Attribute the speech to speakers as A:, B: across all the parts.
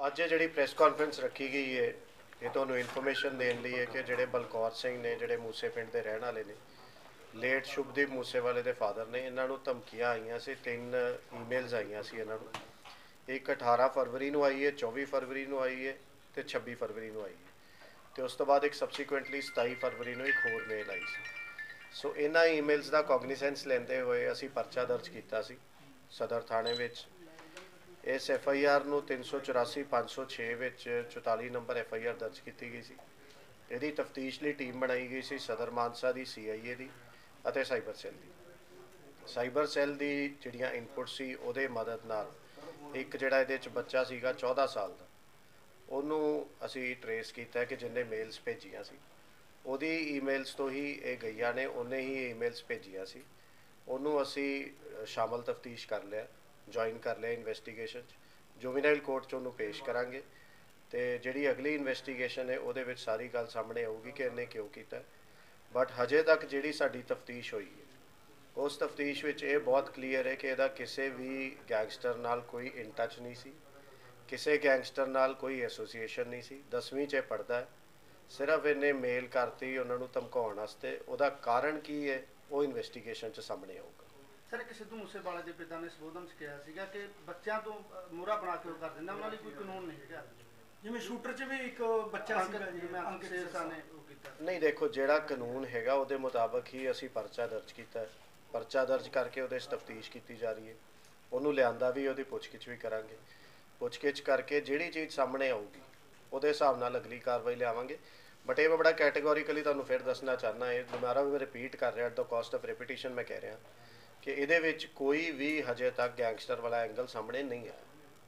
A: ਅੱਜ ਜਿਹੜੀ press conference ਰੱਖੀ ਗਈ ਹੈ ਇਹ ਤੁਹਾਨੂੰ ਇਨਫੋਰਮੇਸ਼ਨ ਦੇਣ ਲਈ ਹੈ ਕਿ ਜਿਹੜੇ ਬਲਕੌਰ ਸਿੰਘ ਨੇ ਜਿਹੜੇ ਮੂਸੇ ਪਿੰਡ ਦੇ ਰਹਿਣ ਵਾਲੇ ਨੇ ਲੇਟ ਸ਼ੁਭਦੀਪ ਮੂਸੇਵਾਲੇ ਦੇ ਫਾਦਰ ਨੇ ਇਹਨਾਂ ਨੂੰ ਧਮਕੀਆਂ ਆਈਆਂ ਸੀ 3 ਈਮੇਲਸ ਆਈਆਂ ਸੀ ਇਹਨਾਂ ਨੂੰ ਇੱਕ 18 ਫਰਵਰੀ ਨੂੰ ਆਈ ਹੈ 24 ਫਰਵਰੀ ਨੂੰ ਆਈ ਹੈ ਤੇ 26 ਫਰਵਰੀ ਨੂੰ ਆਈ ਹੈ ਤੇ ਉਸ ਤੋਂ ਬਾਅਦ ਇੱਕ ਸਬਸੀਕੁਐਂਟਲੀ 27 ਫਰਵਰੀ ਨੂੰ ਇੱਕ ਹੋਰ ਮੇਲ ਆਈ ਸੀ। ਸੋ ਇਹਨਾਂ ਈਮੇਲਸ ਦਾ ਕੋਗਨੀਸੈਂਸ ਲੈਂਦੇ ਹੋਏ ਅਸੀਂ ਪਰਚਾ ਦਰਜ ਕੀਤਾ ਸੀ ਸਦਰ ਥਾਣੇ ਵਿੱਚ। इस FIR ਨੂੰ 384 506 ਵਿੱਚ 44 ਨੰਬਰ FIR ਦਰਜ ਕੀਤੀ ਗਈ ਸੀ। ਇਹਦੀ ਤਫਤੀਸ਼ ਲਈ ਟੀਮ ਬਣਾਈ ਗਈ ਸੀ ਸਦਰ ਮਾਨਸਾ ਦੀ CIA ਦੀ ਅਤੇ ਸਾਈਬਰ ਸੈੱਲ ਦੀ। ਸਾਈਬਰ ਸੈੱਲ ਦੀ ਜਿਹੜੀਆਂ ਇਨਪੁਟ ਸੀ ਉਹਦੇ ਮਦਦ ਨਾਲ ਇੱਕ ਜਿਹੜਾ ਇਹਦੇ 'ਚ ਬੱਚਾ ਸੀਗਾ 14 ਸਾਲ ਦਾ ਉਹਨੂੰ ਅਸੀਂ ਟਰੇਸ ਕੀਤਾ ਕਿ ਜਿਹਨੇ ਮੇਲਸ ਭੇਜੀਆਂ ਸੀ ਉਹਦੀ ਈਮੇਲਸ ਤੋਂ ਹੀ ਇਹ ਗਈਆਂ ਨੇ, ਉਹਨੇ ਹੀ ਈਮੇਲਸ ਭੇਜੀਆਂ ਸੀ। ਉਹਨੂੰ ਅਸੀਂ ਸ਼ਾਮਲ ਤਫਤੀਸ਼ ਕਰ ਲਿਆ, ਜੁਆਇਨ ਕਰ ਲਿਆ ਇਨਵੈਸਟੀਗੇਸ਼ਨ 'ਚ। ਜੁਵੀਨਾਈਲ ਕੋਰਟ 'ਚ ਉਹਨੂੰ ਪੇਸ਼ ਕਰਾਂਗੇ ਤੇ ਜਿਹੜੀ ਅਗਲੀ ਇਨਵੈਸਟੀਗੇਸ਼ਨ ਹੈ ਉਹਦੇ ਵਿੱਚ ਸਾਰੀ ਗੱਲ ਸਾਹਮਣੇ ਆਊਗੀ ਕਿ ਇਹਨੇ ਕਿਉਂ ਕੀਤਾ। ਬਟ ਹਜੇ ਤੱਕ ਜਿਹੜੀ ਸਾਡੀ ਤਫਤੀਸ਼ ਹੋਈ ਹੈ ਉਸ ਤਫਤੀਸ਼ ਵਿੱਚ ਇਹ ਬਹੁਤ ਕਲੀਅਰ ਹੈ ਕਿ ਇਹਦਾ ਕਿਸੇ ਵੀ ਗੈਂਗਸਟਰ ਨਾਲ ਕੋਈ ਇਨ ਟੱਚ ਨਹੀਂ ਸੀ, ਕਿਸੇ ਗੈਂਗਸਟਰ ਨਾਲ ਕੋਈ ਐਸੋਸੀਏਸ਼ਨ ਨਹੀਂ ਸੀ। 10ਵੀਂ 'ਚ ਪੜ੍ਹਦਾ, ਸਿਰਫ ਇਹਨੇ ਮੇਲ ਕਰਤੀ ਉਹਨਾਂ ਨੂੰ ਧਮਕਾਉਣ ਵਾਸਤੇ। ਉਹਦਾ ਕਾਰਨ ਕੀ ਹੈ ਉਹ ਇਨਵੈਸਟੀਗੇਸ਼ਨ 'ਚ ਸਾਹਮਣੇ ਆਊਗਾ।
B: ਸਰ, ਇੱਕ ਸਿੱਧੂ ਮੂਸੇਵਾਲੇ ਦੇ ਪਿਤਾ ਨੇ ਸੰਬੋਧਨ 'ਚ ਕਿਹਾ ਸੀਗਾ ਕਿ ਬੱਚਿਆਂ ਤੋਂ ਮੋਹਰਾ ਬਣਾ ਕੇ ਉਹ ਕਰ ਦਿੰਦਾ, ਉਹਨਾਂ ਲਈ ਕੋਈ ਕਾਨੂੰਨ ਨਹੀਂ ਹੈਗਾ। ਜਿਵੇਂ ਸ਼ੂਟਰ 'ਚ ਵੀ ਇੱਕ ਬੱਚਾ ਸੀਗਾ ਜਿਵੇਂ ਅੰਕਿਤ ਸ਼ੇਰਸ਼ਾਹ ਨੇ ਉਹ ਕੀਤਾ।
A: ਨਹੀਂ, ਦੇਖੋ ਜਿਹੜਾ ਕਾਨੂੰਨ ਹੈਗਾ ਉਹਦੇ ਮੁਤਾਬਕ ਹੀ ਅਸੀਂ ਪਰਚਾ ਦਰਜ ਕੀਤਾ। ਪਰਚਾ ਦਰਜ ਕਰਕੇ ਉਹਦੇ 'ਚ ਤਫਤੀਸ਼ ਕੀਤੀ ਜਾ ਰਹੀ ਹੈ। ਉਹਨੂੰ ਲਿਆਂਦਾ ਵੀ, ਉਹਦੀ ਪੁੱਛਗਿੱਛ ਵੀ ਕਰਾਂਗੇ। ਪੁੱਛਗਿੱਛ ਕਰਕੇ ਜਿਹੜੀ ਚੀਜ਼ ਸਾਹਮਣੇ ਆਊਗੀ ਉਹਦੇ ਹਿਸਾਬ ਨਾਲ ਅਗਲੀ ਕਾਰਵਾਈ ਲਿਆਵਾਂਗੇ। ਬਟ ਇਹ ਮੈਂ ਬੜਾ ਕੈਟੇਗੋਰੀਕਲੀ ਤੁਹਾਨੂੰ ਫਿਰ ਦੱਸਣਾ ਚਾਹੁੰਦਾ, ਇਹ ਦੁਬਾਰਾ ਵੀ ਮੈਂ ਰਿਪੀਟ ਕਰ ਰਿਹਾ, at the cost of repetition ਮੈਂ ਕਹਿ ਰਿਹਾ ਕਿ ਇਹਦੇ ਵਿੱਚ ਕੋਈ ਵੀ ਹਜੇ ਤੱਕ ਗੈਂਗਸਟਰ ਵਾਲਾ ਐਂਗਲ ਸਾਹਮਣੇ ਨਹੀਂ ਆਇਆ।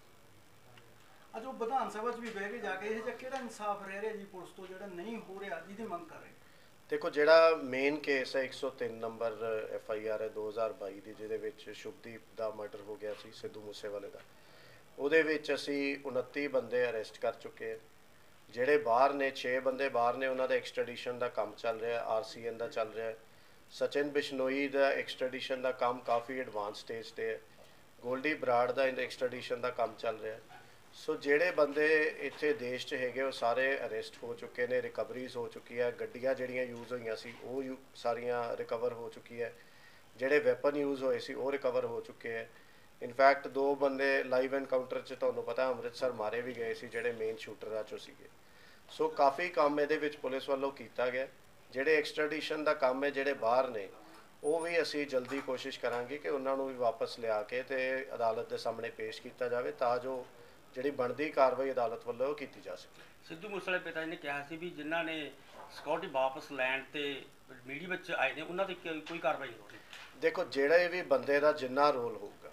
B: ਅੱਜ ਉਹ ਵਿਧਾਨ ਸਭਾ 'ਚ ਵੀ ਬਹਿ ਕੇ ਜਾ ਕੇ ਇਹ ਜਿਹਾ ਕਿਹੜਾ ਇਨਸਾਫ ਰਹਿ ਰਿਹਾ ਜੀ ਪੁਲਿਸ ਤੋਂ ਜਿਹੜਾ ਨਹੀਂ ਹੋ ਰਿਹਾ, ਜਿਹਦੀ ਮੰਗ ਕਰ ਰਹੇ?
A: ਦੇਖੋ, ਜਿਹੜਾ ਮੇਨ ਕੇਸ ਹੈ 103 ਨੰਬਰ FIR ਹੈ 2022 ਦੀ, ਜਿਹਦੇ ਵਿੱਚ ਸ਼ੁਭਦੀਪ ਦਾ ਮਰਡਰ ਹੋ ਗਿਆ ਸੀ ਸਿੱਧੂ ਮੂਸੇਵਾਲੇ ਦਾ। ਉਹਦੇ ਵਿੱਚ ਅਸੀਂ 29 ਬੰਦੇ ਅਰੈਸਟ ਕਰ ਚੁੱਕੇ ਹਾਂ। ਜਿਹੜੇ ਬਾਹਰ ਨੇ 6 ਬੰਦੇ ਬਾਹਰ ਨੇ, ਉਹਨਾਂ ਦਾ ਐਕਸਟ੍ਰੈਡੀਸ਼ਨ ਦਾ ਕੰਮ ਚੱਲ ਰਿਹਾ, RCN ਦਾ ਚੱਲ ਰਿਹਾ। ਸਚਿਨ ਬਿਸ਼ਨੋਈ ਦਾ ਐਕਸਟ੍ਰੈਡੀਸ਼ਨ ਦਾ ਕੰਮ ਕਾਫੀ ਐਡਵਾਂਸ ਸਟੇਜ 'ਤੇ ਹੈ। ਗੋਲਡੀ ਬਰਾੜ ਦਾ ਐਕਸਟ੍ਰੈਡੀਸ਼ਨ ਦਾ ਕੰਮ ਚੱਲ ਰਿਹਾ। ਸੋ ਜਿਹੜੇ ਬੰਦੇ ਇੱਥੇ ਦੇਸ਼ 'ਚ ਹੈਗੇ ਉਹ ਸਾਰੇ ਅਰੈਸਟ ਹੋ ਚੁੱਕੇ ਨੇ, ਰਿਕਵਰੀਜ਼ ਹੋ ਚੁੱਕੀ ਹੈ। ਗੱਡੀਆਂ ਜਿਹੜੀਆਂ ਯੂਜ਼ ਹੋਈਆਂ ਸੀ ਉਹ ਸਾਰੀਆਂ ਰਿਕਵਰ ਹੋ ਚੁੱਕੀ ਹੈ। ਜਿਹੜੇ ਵੈਪਨ ਯੂਜ਼ ਹੋਏ ਸੀ ਉਹ ਰਿਕਵਰ ਹੋ ਚੁੱਕੇ ਹੈ। ਇਨਫੈਕਟ 2 ਬੰਦੇ ਲਾਈਵ ਐਨਕਾਊਂਟਰ 'ਚ ਤੁਹਾਨੂੰ ਪਤਾ ਅੰਮ੍ਰਿਤਸਰ ਮਾਰੇ ਵੀ ਗਏ ਸੀ, ਜਿਹੜੇ ਮੇਨ ਸ਼ੂਟਰਾਂ 'ਚੋਂ ਸੀਗੇ। ਸੋ ਕਾਫੀ ਕੰਮ ਇਹਦੇ ਵਿੱਚ ਪੁਲਿਸ ਵੱਲੋਂ ਕੀਤਾ ਗਿਆ। ਜਿਹੜੇ ਐਕਸਟ੍ਰੈਡੀਸ਼ਨ ਦਾ ਕੰਮ ਹੈ, ਜਿਹੜੇ ਬਾਹਰ ਨੇ, ਉਹ ਵੀ ਅਸੀਂ ਜਲਦੀ ਕੋਸ਼ਿਸ਼ ਕਰਾਂਗੇ ਕਿ ਉਹਨਾਂ ਨੂੰ ਵੀ ਵਾਪਸ ਲਿਆ ਕੇ ਤੇ ਅਦਾਲਤ ਦੇ ਸਾਹਮਣੇ ਪੇਸ਼ ਕੀਤਾ ਜਾਵੇ ਤਾਂ ਜੋ ਜਿਹੜੀ ਬਣਦੀ ਕਾਰਵਾਈ ਅਦਾਲਤ ਵੱਲੋਂ ਉਹ ਕੀਤੀ ਜਾ ਸਕੇ।
C: ਸਿੱਧੂ ਮੂਸੇਵਾਲੇ ਪਿਤਾ ਜੀ ਨੇ ਕਿਹਾ ਸੀ ਵੀ ਜਿਨ੍ਹਾਂ ਨੇ ਸਿਕਿਉਰਿਟੀ ਵਾਪਸ ਲੈਣ ਤੇ ਮੀਡੀਆ ਵਿੱਚ ਆਏ ਨੇ ਉਹਨਾਂ ਤੇ ਕੋਈ ਕਾਰਵਾਈ ਨਹੀਂ ਹੋਣੀ।
A: ਦੇਖੋ, ਜਿਹੜੇ ਵੀ ਬੰਦੇ ਦਾ ਜਿੰਨਾ ਰੋਲ ਹੋਊਗਾ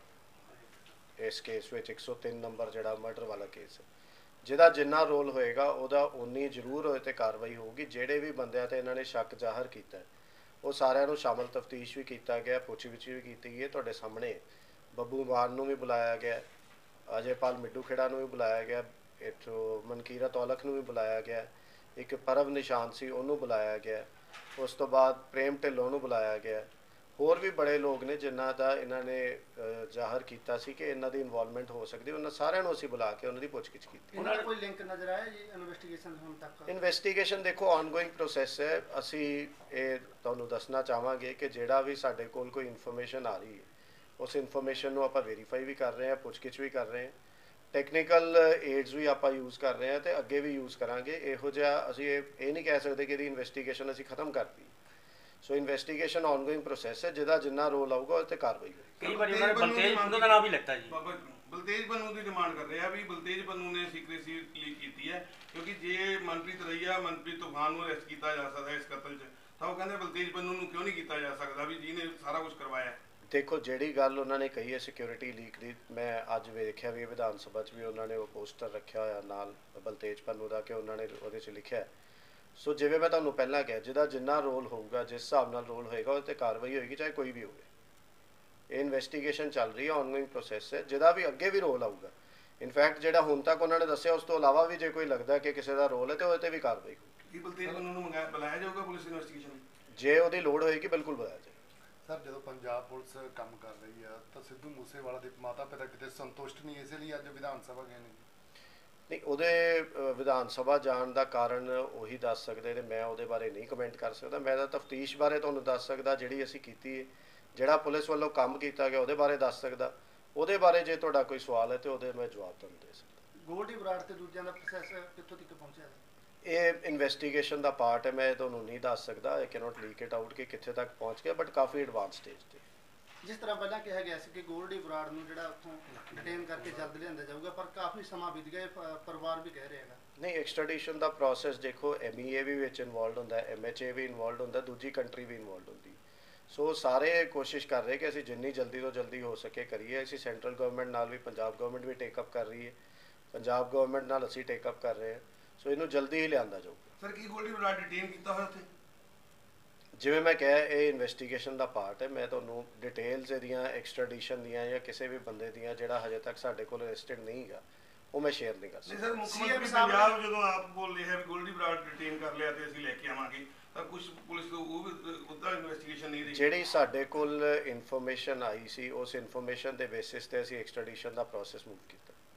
A: ਇਸ ਕੇਸ ਵਿੱਚ 103 ਨੰਬਰ ਜਿਹੜਾ ਮਰਡਰ ਵਾਲਾ ਕੇਸ ਹੈ, ਜਿਹਦਾ ਜਿੰਨਾ ਰੋਲ ਹੋਏਗਾ ਉਹਦਾ ਉਨੀ ਜ਼ਰੂਰ ਹੋਏ ਤੇ ਕਾਰਵਾਈ ਹੋਊਗੀ। ਜਿਹੜੇ ਵੀ ਬੰਦਿਆਂ ਤੇ ਇਹਨਾਂ ਨੇ ਸ਼ੱਕ ਜ਼ਾਹਰ ਕੀਤਾ ਉਹ ਸਾਰਿਆਂ ਨੂੰ ਸ਼ਾਮਲ ਤਫਤੀਸ਼ ਵੀ ਕੀਤਾ ਗਿਆ, ਪੁੱਛਗਿੱਛ ਵੀ ਕੀਤੀ ਗਈ। ਤੁਹਾਡੇ ਸਾਹਮਣੇ ਬੱਬੂ ਮਾਨ ਨੂੰ ਵੀ ਬੁਲਾਇਆ ਗਿਆ, ਅਜੇਪਾਲ ਮਿੱਡੂ ਖੇੜਾ ਨੂੰ ਵੀ ਬੁਲਾਇਆ ਗਿਆ, ਇੱਥੋਂ ਮਨਕੀਰਤ ਔਲਖ ਨੂੰ ਵੀ ਬੁਲਾਇਆ ਗਿਆ, ਇੱਕ ਪਰਵ ਨਿਸ਼ਾਨ ਸੀ ਉਹਨੂੰ ਬੁਲਾਇਆ ਗਿਆ, ਉਸ ਤੋਂ ਬਾਅਦ ਪ੍ਰੇਮ ਢਿੱਲੋਂ ਨੂੰ ਬੁਲਾਇਆ ਗਿਆ। ਹੋਰ ਵੀ ਬੜੇ ਲੋਕ ਨੇ ਜਿਨ੍ਹਾਂ ਦਾ ਇਹਨਾਂ ਨੇ ਜ਼ਾਹਰ ਕੀਤਾ ਸੀ ਕਿ ਇਹਨਾਂ ਦੀ ਇਨਵੋਲਵਮੈਂਟ ਹੋ ਸਕਦੀ। ਉਹਨਾਂ ਸਾਰਿਆਂ ਨੂੰ ਅਸੀਂ ਬੁਲਾ ਕੇ ਉਹਨਾਂ ਦੀ ਪੁੱਛਗਿੱਛ ਕੀਤੀ।
B: ਉਹਨਾਂ ਦਾ ਕੋਈ ਲਿੰਕ ਨਜ਼ਰ ਆਇਆ ਜੀ ਇਨਵੈਸਟੀਗੇਸ਼ਨ ਹੁਣ ਤੱਕ?
A: ਇਨਵੈਸਟੀਗੇਸ਼ਨ ਦੇਖੋ ਆਨਗੋਇੰਗ ਪ੍ਰੋਸੈਸ ਹੈ। ਅਸੀਂ ਇਹ ਤੁਹਾਨੂੰ ਦੱਸਣਾ ਚਾਹਾਂਗੇ ਕਿ ਜਿਹੜਾ ਵੀ ਸਾਡੇ ਕੋਲ ਕੋਈ ਇਨਫੋਰਮੇਸ਼ਨ ਆ ਰਹੀ ਹੈ ਉਸ ਇਨਫੋਰਮੇਸ਼ਨ ਨੂੰ ਆਪਾਂ ਵੈਰੀਫਾਈ ਵੀ ਕਰ ਰਹੇ ਹਾਂ, ਪੁੱਛਗਿੱਛ ਵੀ ਕਰ ਰਹੇ ਹਾਂ, ਟੈਕਨੀਕਲ ਏਡਸ ਵੀ ਆਪਾਂ ਯੂਜ਼ ਕਰ ਰਹੇ ਹਾਂ ਤੇ ਅੱਗੇ ਵੀ ਯੂਜ਼ ਕਰਾਂਗੇ। ਇਹੋ ਜਿਹਾ ਅਸੀਂ ਇਹ ਨਹੀਂ ਕਹਿ ਸਕਦੇ ਕਿ ਇਹਦੀ ਇਨਵੈਸਟੀਗੇਸ਼ਨ ਅਸੀਂ ਖਤਮ ਕਰਤੀ। ਸੋ ਇਨਵੈਸਟੀਗੇਸ਼ਨ ਆਨਗੋਇੰਗ ਪ੍ਰੋਸੈਸ ਹੈ, ਜਿਹਦਾ ਜਿੰਨਾ ਰੋਲ ਆਊਗਾ ਉਹ 'ਤੇ ਕਾਰਵਾਈ ਹੋਏਗੀ।
C: ਕਈ ਵਾਰੀ ਉਹਨਾਂ ਨੇ ਬਲਤੇਜ ਬੰਨੂ ਦਾ ਨਾਮ ਵੀ ਲਿੱਤਾ ਜੀ।
D: ਬਲਤੇਜ ਬੰਨੂ ਦੀ ਡਿਮਾਂਡ ਕਰ ਰਿਹਾ ਵੀ ਬਲਤੇਜ ਬੰਨੂ ਨੇ ਸੀਕ੍ਰੇਸੀ ਲੀਕ ਕੀਤੀ ਹੈ, ਕਿਉਂਕਿ ਜੇ ਮਨਪ੍ਰੀਤ ਰਈਆ ਮਨਪ੍ਰੀਤ ਤੂਫਾਨ ਨੂੰ ਅਰੈਸਟ ਕੀਤਾ ਜਾ ਸਕਦਾ ਇਸ ਕਤਲ 'ਚ, ਤਾਂ ਉਹ ਕਹਿੰਦੇ ਬਲਤੇਜ ਬੰਨੂ ਨੂੰ ਕਿਉਂ ਨਹੀਂ ਕੀਤਾ ਜਾ ਸਕਦਾ ਵੀ ਜਿਹਨੇ ਸਾਰਾ ਕੁਝ ਕਰਵਾਇਆ।
A: ਦੇਖੋ, ਜਿਹੜੀ ਗੱਲ ਉਹਨਾਂ ਨੇ ਕਹੀ ਹੈ ਸਿਕਿਉਰਿਟੀ ਲੀਕ ਦੀ, ਮੈਂ ਅੱਜ ਵੇਖਿਆ ਵੀ ਵਿਧਾਨ ਸਭਾ 'ਚ ਵੀ ਉਹਨਾਂ ਨੇ ਉਹ ਪੋਸਟਰ ਰੱਖਿਆ ਹੋਇਆ ਨਾਲ ਬਲਤੇਜ ਬੰਨੂ ਦਾ ਕਿ ਉਹਨਾਂ ਨੇ ਉਹਦੇ 'ਚ ਲਿਖਿਆ। ਸੋ ਜਿਵੇਂ ਮੈਂ ਤੁਹਾਨੂੰ ਪਹਿਲਾਂ ਕਿਹਾ, ਜਿਹਦਾ ਜਿੰਨਾ ਰੋਲ ਹੋਊਗਾ, ਜਿਸ ਹਿਸਾਬ ਨਾਲ ਰੋਲ ਹੋਏਗਾ ਉਹ 'ਤੇ ਕਾਰਵਾਈ ਹੋਏਗੀ, ਚਾਹੇ ਕੋਈ ਵੀ ਹੋਵੇ। ਇਹ ਇਨਵੈਸਟੀਗੇਸ਼ਨ ਚੱਲ ਰਹੀ ਹੈ, ਆਨਗੋਇੰਗ ਪ੍ਰੋਸੈਸ ਹੈ। ਜਿਹਦਾ ਵੀ ਅੱਗੇ ਵੀ ਰੋਲ ਆਊਗਾ, ਇਨਫੈਕਟ ਜਿਹੜਾ ਹੁਣ ਤੱਕ ਉਹਨਾਂ ਨੇ ਦੱਸਿਆ ਉਸ ਤੋਂ ਇਲਾਵਾ ਵੀ ਜੇ ਕੋਈ ਲੱਗਦਾ ਕਿ ਕਿਸੇ ਦਾ ਰੋਲ ਹੈ ਤਾਂ ਉਹਦੇ 'ਤੇ ਵੀ ਕਾਰਵਾਈ ਹੋਊਗੀ।
D: ਕੀ ਬਲਤੇਜ ਬੰਨੂ ਨੂੰ ਬੁਲਾਇਆ ਜਾਊਗਾ ਪੁਲਿਸ ਇਨਵੈਸਟੀਗੇਸ਼ਨ?
A: ਜੇ ਉਹਦੀ ਲੋੜ ਹੋਏਗੀ ਬਿਲਕੁਲ ਬੁਲਾਇਆ ਜਾਏ।
E: ਸਰ, ਜਦੋਂ ਪੰਜਾਬ ਪੁਲਿਸ ਕੰਮ ਕਰ ਰਹੀ ਆ ਤਾਂ ਸਿੱਧੂ ਮੂਸੇਵਾਲਾ ਦੇ ਮਾਤਾ ਪਿਤਾ ਕਿਤੇ ਸੰਤੁਸ਼ਟ ਨਹੀਂ, ਇਸੇ ਲਈ ਅੱਜ ਵਿਧਾਨ ਸਭਾ ਗਏ ਨੇ?
A: ਨਹੀਂ ਉਹਦੇ ਵਿਧਾਨ ਸਭਾ ਜਾਣ ਦਾ ਕਾਰਨ ਉਹੀ ਦੱਸ ਸਕਦੇ ਤੇ ਮੈਂ ਉਹਦੇ ਬਾਰੇ ਨਹੀਂ ਕਮੈਂਟ ਕਰ ਸਕਦਾ। ਮੈਂ ਤਾਂ ਤਫਤੀਸ਼ ਬਾਰੇ ਤੁਹਾਨੂੰ ਦੱਸ ਸਕਦਾ ਜਿਹੜੀ ਅਸੀਂ ਕੀਤੀ ਹੈ, ਜਿਹੜਾ ਪੁਲਿਸ ਵੱਲੋਂ ਕੰਮ ਕੀਤਾ ਗਿਆ ਉਹਦੇ ਬਾਰੇ ਦੱਸ ਸਕਦਾ। ਉਹਦੇ ਬਾਰੇ ਜੇ ਤੁਹਾਡਾ ਕੋਈ ਸਵਾਲ ਹੈ ਤੇ ਉਹਦੇ ਮੈਂ ਜਵਾਬ ਤੁਹਾਨੂੰ ਦੇ ਸਕਦਾ।
B: ਗੋਲਡੀ ਬਰਾੜ ਤੇ ਦੂਜਿਆਂ ਦਾ ਪ੍ਰੋਸੈਸ ਕਿੱਥੋਂ ਤੱਕ ਪਹੁੰਚਿਆ ਹੈ?
A: ਇਹ ਇਨਵੈਸਟੀਗੇਸ਼ਨ ਦਾ ਪਾਰਟ ਹੈ, ਮੈਂ ਤੁਹਾਨੂੰ ਨਹੀਂ ਦੱਸ ਸਕਦਾ। I cannot leak it out ਕਿ ਕਿੱਥੇ ਤੱਕ ਪਹੁੰਚ ਗਿਆ, ਬਟ ਕਾਫੀ ਐਡਵਾਂਸ ਸਟੇਜ ਤੇ।
B: ਜਿਸ ਤਰ੍ਹਾਂ ਪਹਿਲਾਂ ਕਿਹਾ ਗਿਆ ਸੀ ਕਿ ਗੋਲਡੀ ਬਰਾੜ ਨੂੰ ਜਿਹੜਾ ਉੱਥੋਂ ਡਿਟੇਨ ਕਰਕੇ ਜਲਦ ਲਿਆਂਦਾ ਜਾਊਗਾ, ਪਰ ਕਾਫੀ ਸਮਾਂ ਬੀਤ ਗਿਆ, ਪਰਿਵਾਰ ਵੀ ਕਹਿ ਰਿਹਾ ਹੈਗਾ।
A: ਨਹੀਂ, ਐਕਸਟ੍ਰੈਡੀਸ਼ਨ ਦਾ ਪ੍ਰੋਸੈਸ ਦੇਖੋ, MEA ਵੀ ਵਿੱਚ ਇਨਵੋਲਡ ਹੁੰਦਾ, MHA ਵੀ ਇਨਵੋਲਡ ਹੁੰਦਾ, ਦੂਜੀ ਕੰਟਰੀ ਵੀ ਇਨਵੋਲਡ ਹੁੰਦੀ। ਸੋ ਸਾਰੇ ਕੋਸ਼ਿਸ਼ ਕਰ ਰਹੇ ਕਿ ਅਸੀਂ ਜਿੰਨੀ ਜਲਦੀ ਤੋਂ ਜਲਦੀ ਹੋ ਸਕੇ ਕਰੀਏ। ਅਸੀਂ ਸੈਂਟਰਲ ਗਵਰਨਮੈਂਟ ਨਾਲ ਵੀ, ਪੰਜਾਬ ਗਵਰਨਮੈਂਟ ਵੀ ਟੇਕਅਪ ਕਰ ਰਹੀ ਹੈ, ਪੰਜਾਬ ਗਵਰਨਮੈਂਟ ਨਾਲ ਅਸੀਂ ਟੇਕਅਪ ਕਰ ਰਹੇ ਹਾਂ। ਸੋ ਇਹਨੂੰ ਜਲਦੀ ਹੀ ਲਿਆਂਦਾ ਜਾਊਗਾ।
D: ਸਰ ਕੀ ਗੋਲਡੀ ਬਰਾੜ ਡਿਟੇਨ ਕੀਤਾ ਹੋਇਆ ਉੱਥੇ?
A: ਜਿਵੇਂ ਮੈਂ ਕਿਹਾ, ਇਹ ਇਨਵੈਸਟੀਗੇਸ਼ਨ ਦਾ ਪਾਰਟ ਹੈ। ਮੈਂ ਤੁਹਾਨੂੰ ਡਿਟੇਲਸ ਇਹਦੀਆਂ ਐਕਸਟ੍ਰੈਡੀਸ਼ਨ ਦੀਆਂ ਜਾਂ ਕਿਸੇ ਵੀ ਬੰਦੇ ਦੀਆਂ ਜਿਹੜਾ ਹਜੇ ਤੱਕ ਸਾਡੇ ਕੋਲ ਅਰੈਸਟਡ ਨਹੀਂ ਹੈਗਾ ਉਹ ਮੈਂ ਸ਼ੇਅਰ ਨਹੀਂ ਕਰ ਸਕਦਾ।
D: ਨਹੀਂ ਸਰ, ਮੁੱਖ ਮੰਤਰੀ ਪੰਜਾਬ ਜਦੋਂ ਆਪ ਬੋਲ ਰਿਹਾ ਵੀ ਗੋਲਡੀ ਬਰਾੜ ਡਿਟੇਨ ਕਰ ਲਿਆ ਤੇ ਅਸੀਂ ਲੈ ਕੇ ਆਵਾਂਗੇ, ਤਾਂ ਕੁਝ ਪੁਲਿਸ ਤੋਂ ਉਹ ਵੀ ਉਹਦਾ ਇਨਵੈਸਟੀਗੇਸ਼ਨ ਨਹੀਂ ਰਹੀ।
A: ਜਿਹੜੀ ਸਾਡੇ ਕੋਲ ਇਨਫੋਰਮੇਸ਼ਨ ਆਈ ਸੀ, ਉਸ ਇਨਫੋਰਮੇਸ਼ਨ ਦੇ ਬੇਸਿਸ ਤੇ ਅਸੀਂ ਐਕਸਟ੍ਰੈਡੀਸ਼ਨ ਦਾ ਪ੍ਰੋਸੈਸ ਮੂਵ ਕੀਤਾ।